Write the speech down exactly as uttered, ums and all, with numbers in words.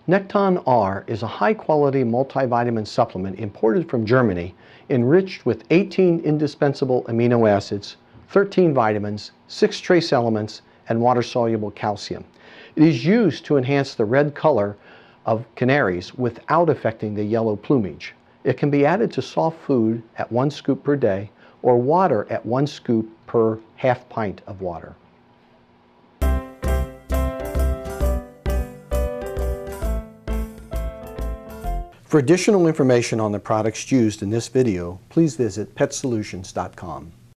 Nekton R is a high-quality multivitamin supplement imported from Germany, enriched with eighteen indispensable amino acids, thirteen vitamins, six trace elements, and water-soluble calcium. It is used to enhance the red color of canaries without affecting the yellow plumage. It can be added to soft food at one scoop per day or water at one scoop per half pint of water. For additional information on the products used in this video, please visit Pet Solutions dot com.